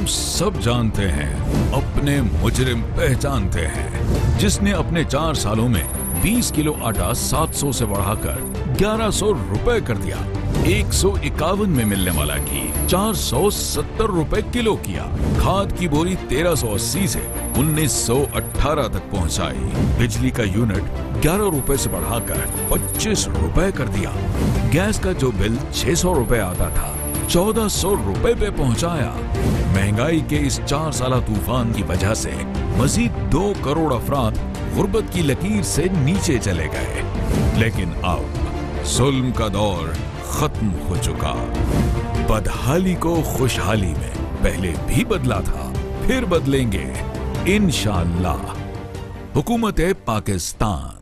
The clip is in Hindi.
सब जानते हैं, अपने मुजरिम पहचानते हैं, जिसने अपने 4 सालों में 20 किलो आटा 700 से बढ़ाकर 1100 रुपए कर दिया। 151 में मिलने वाला घी 470 रुपए किलो किया। खाद की बोरी 1380 से 1918 तक पहुंचाई। बिजली का यूनिट 11 रुपए से बढ़ाकर 25 रुपए कर दिया। गैस का जो बिल 600 रुपए आता था 1400 रुपए पे पहुंचाया। महंगाई के इस 4 साला तूफान की वजह से मजीद 2 करोड़ अफराद गुर्बत की लकीर से नीचे चले गए। लेकिन अब जुल्म का दौर खत्म हो चुका। बदहाली को खुशहाली में पहले भी बदला था, फिर बदलेंगे इंशाअल्लाह। हुकूमत पाकिस्तान।